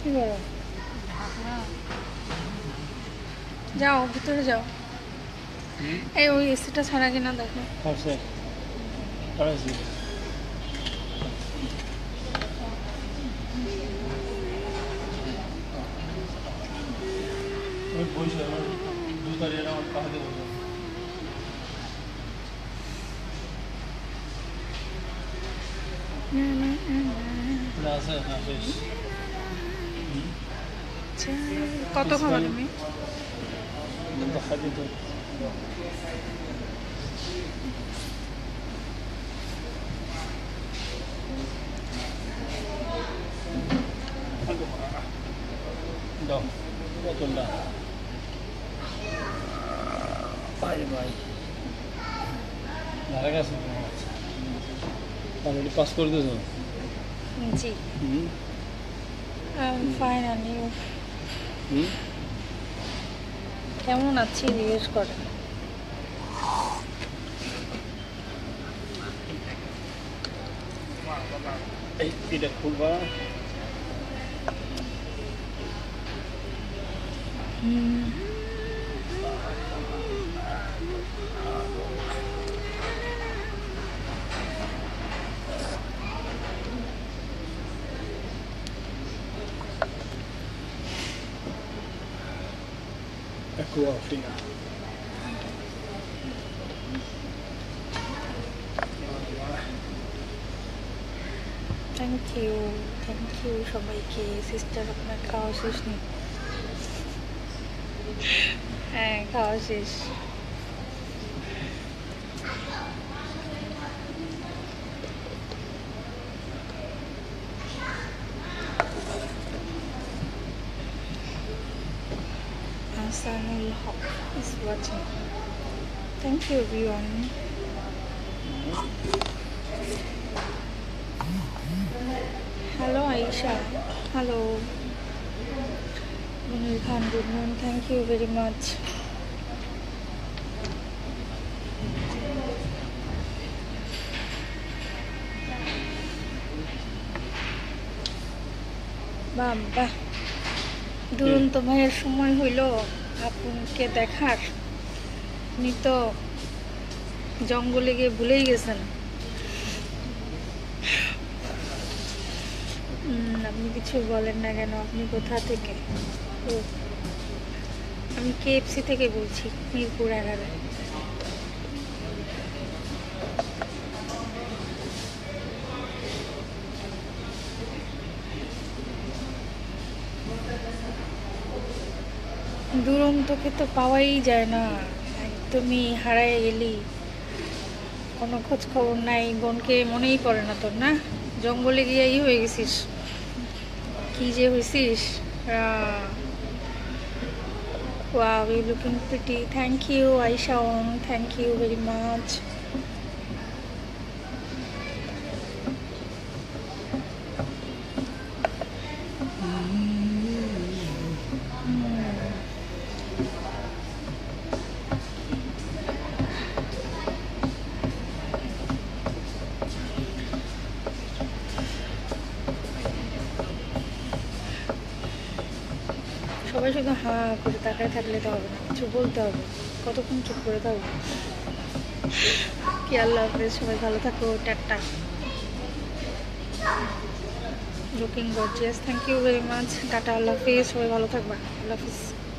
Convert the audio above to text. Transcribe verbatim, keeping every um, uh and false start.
কি করো? যাও ভিতরে যাও। এই ওই এসিটা ছাড়া কিনা দেখো। কত খাবার তুমি? দাও বোতলটা। ভাই ভাই ভালো গেছে। অলরেডি পাস করে দিয়েছো? জি। ফাইন। Are you? কেমন আছি জিজ্ঞেস করে। এই এটা খুলবা। Aquafina. Thank you thank you সবাইকে। সিস্টার আপনার খাওয়া শেষ নেই? হ্যাঁ খাওয়া শেষ। Hasanul Haq is watching. Thank you everyone. Hello Aisha. Hello Munir Khan, good morning. Thank you very much. বাবা দুরন্ত ভাইয়ের সময় হইল আপনাকে দেখার। উনি তো জঙ্গলে গিয়ে ভুলেই গেছেন। আপনি কিছু বলেন না কেন? আপনি কোথা থেকে? ও আমি কেএফসি থেকে বলছি, মিরপুর এগারো। দুরন্তকে তো পাওয়াই যায় না, একদমই হারায় গেলি। কোনো খোঁজ খবর নাই, বোনকে মনেই পড়ে না তোর? না জঙ্গলে গিয়েই হয়ে গেছিস, কি যে হয়েছিস। Wow, you're looking pretty. Thank you Aisha. Thank you very much. সবাই শুধু হা করে তাকায় থাকলে তো হবে না, কিছু বলতে হবে। কতক্ষণ চুপ করে থাকবো? কি আল্লাহ হাফেজ, সবাই ভালো থাকো, tata. Looking gorgeous, thank you very much, tata, আল্লাহ হাফেজ, সবাই ভালো থাকবা, আল্লাহ হাফেজ।